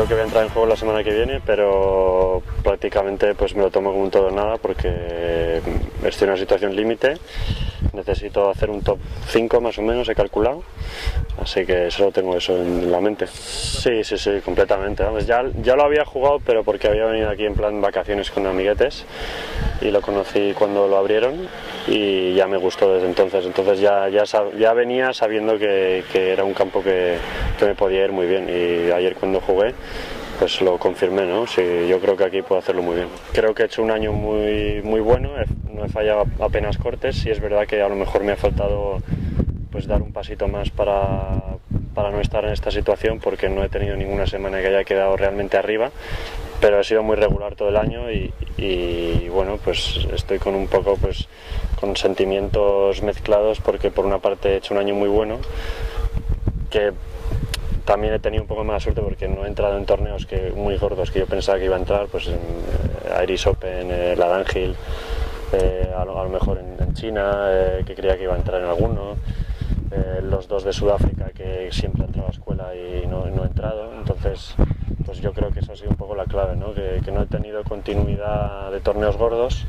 que voy a entrar en juego la semana que viene, pero prácticamente pues me lo tomo como un todo o nada porque estoy en una situación límite. Necesito hacer un top 5 más o menos, he calculado, así que solo tengo eso en la mente. Sí, completamente. Vamos, ya lo había jugado, pero porque había venido aquí en plan vacaciones con amiguetes y lo conocí cuando lo abrieron y ya me gustó desde entonces. Entonces ya venía sabiendo que era un campo que me podía ir muy bien, y ayer cuando jugué pues lo confirmé, ¿no? Sí, yo creo que aquí puedo hacerlo muy bien. Creo que he hecho un año muy bueno, no he fallado apenas cortes, y es verdad que a lo mejor me ha faltado pues dar un pasito más para no estar en esta situación, porque no he tenido ninguna semana que haya quedado realmente arriba, pero he sido muy regular todo el año y bueno, pues estoy con un poco pues con sentimientos mezclados, porque por una parte he hecho un año muy bueno, que también he tenido un poco más suerte porque no he entrado en torneos muy gordos que yo pensaba que iba a entrar, pues en Irish Open, la Dunhill, a lo mejor en China, que creía que iba a entrar en alguno, los dos de Sudáfrica, que siempre he entrado a escuela y no he entrado. Entonces pues yo creo que eso ha sido un poco la clave, ¿no? Que no he tenido continuidad de torneos gordos,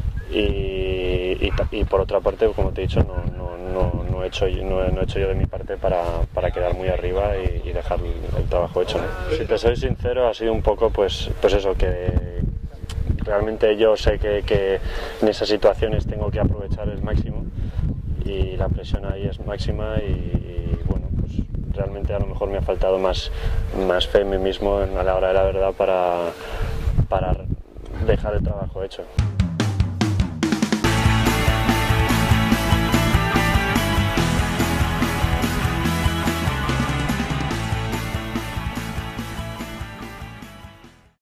y por otra parte, como te he dicho, no he hecho yo de mi parte para quedar muy arriba y dejar el trabajo hecho, ¿no? Si te soy sincero, ha sido un poco pues eso, que realmente yo sé que en esas situaciones tengo que aprovechar el máximo, y la presión ahí es máxima, y bueno, pues realmente a lo mejor me ha faltado más fe en mí mismo a la hora de la verdad para dejar el trabajo hecho.